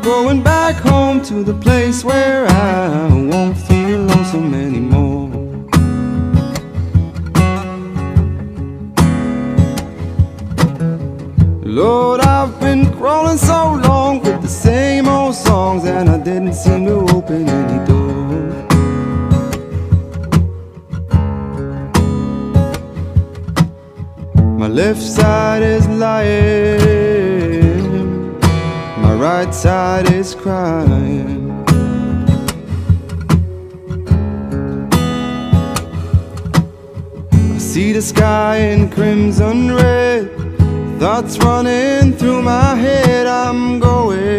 Going back home to the place where I won't feel lonesome anymore. Lord, I've been crawling so long with the same old songs, and I didn't seem to open any doors. My left side is lying, my right side is crying. I see the sky in crimson red, thoughts running through my head. I'm going